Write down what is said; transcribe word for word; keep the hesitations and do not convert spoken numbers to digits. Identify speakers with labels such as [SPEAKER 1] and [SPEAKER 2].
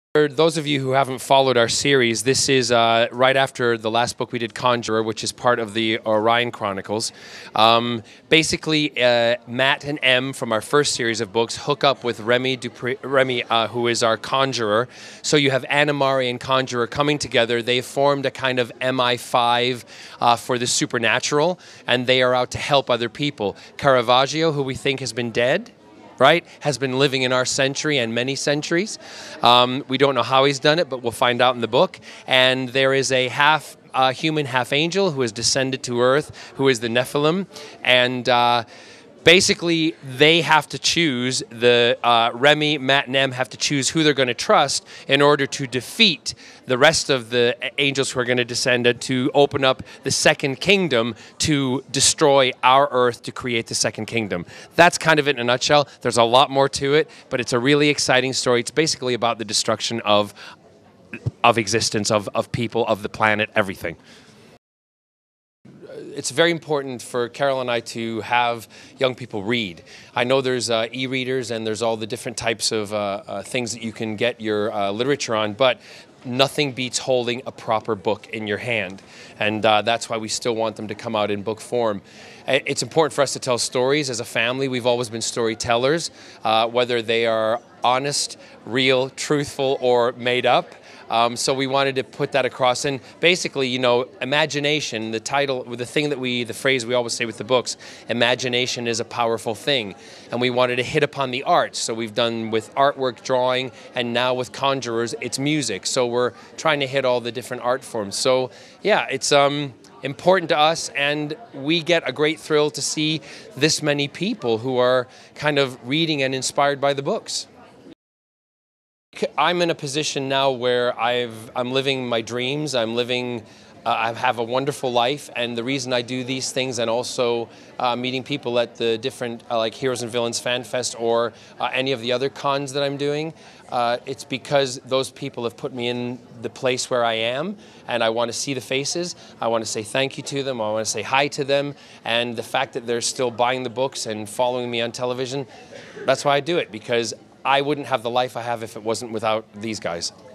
[SPEAKER 1] For those of you who haven't followed our series, this is uh, right after the last book we did, Conjurer, which is part of the Orion Chronicles. Um, basically, uh, Matt and Em from our first series of books hook up with Remy, Dupre Remy uh, who is our conjurer. So you have Animari and Conjurer coming together. They've formed a kind of M I five uh, for the supernatural, and they are out to help other people. Caravaggio, who we think has been dead, right, has been living in our century and many centuries. Um, we don't know how he's done it, but we'll find out in the book. And there is a half uh, human, half angel who has descended to Earth, who is the Nephilim. And uh, basically, they have to choose, the uh, Remy, Matt, and Em have to choose who they're going to trust in order to defeat the rest of the angels who are going to descend to open up the second kingdom to destroy our earth to create the second kingdom. That's kind of it in a nutshell. There's a lot more to it, but it's a really exciting story. It's basically about the destruction of, of existence, of, of people, of the planet, everything. It's very important for Carol and I to have young people read. I know there's uh, e-readers and there's all the different types of uh, uh, things that you can get your uh, literature on, but nothing beats holding a proper book in your hand. And uh, that's why we still want them to come out in book form. It's important for us to tell stories as a family. We've always been storytellers, uh, whether they are honest, real, truthful, or made up. Um, so we wanted to put that across. And basically, you know, imagination, the title, the thing that we, the phrase we always say with the books, imagination is a powerful thing. And we wanted to hit upon the arts. So we've done with artwork, drawing, and now with conjurers, it's music. So we're trying to hit all the different art forms. So yeah, it's um, important to us, and we get a great thrill to see this many people who are kind of reading and inspired by the books. I'm in a position now where I've, I'm living my dreams. I'm living, uh, I have a wonderful life, and the reason I do these things, and also uh, meeting people at the different uh, like Heroes and Villains Fan Fest or uh, any of the other cons that I'm doing, uh, it's because those people have put me in the place where I am, and I want to see the faces. I want to say thank you to them. I want to say hi to them, and the fact that they're still buying the books and following me on television, that's why I do it, because I wouldn't have the life I have if it wasn't without these guys.